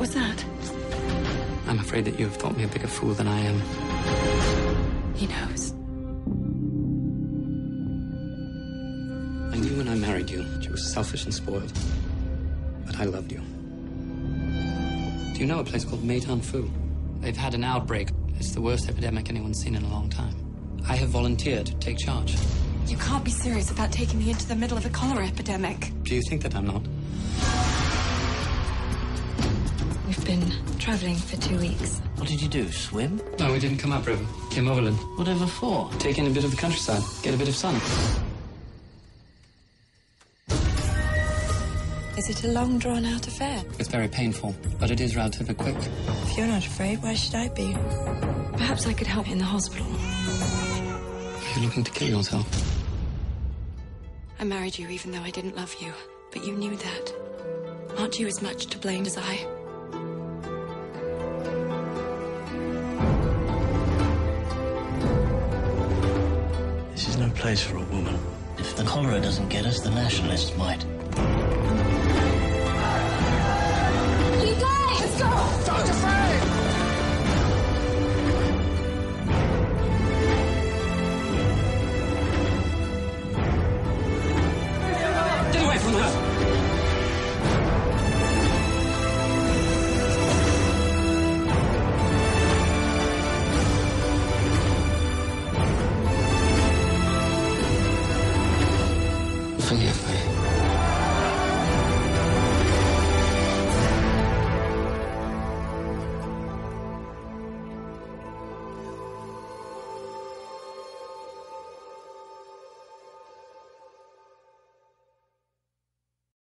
was that? I'm afraid that you have thought me a bigger fool than I am. He knows. I knew when I married you that you were selfish and spoiled. But I loved you. Do you know a place called Meitan Fu? They've had an outbreak. It's the worst epidemic anyone's seen in a long time. I have volunteered to take charge. You can't be serious about taking me into the middle of a cholera epidemic. Do you think that I'm not? We've been traveling for 2 weeks. What did you do, swim? No, we didn't come upriver. Came overland. Whatever for? Take in a bit of the countryside. Get a bit of sun. Is it a long, drawn-out affair? It's very painful, but it is relatively quick. If you're not afraid, why should I be? Perhaps I could help in the hospital. Are you looking to kill yourself? I married you even though I didn't love you, but you knew that. Aren't you as much to blame as I? This is no place for a woman. If the cholera doesn't get us, the nationalists might. You guys! Let's go! Dr. Frank! Get away from her! Forgive me.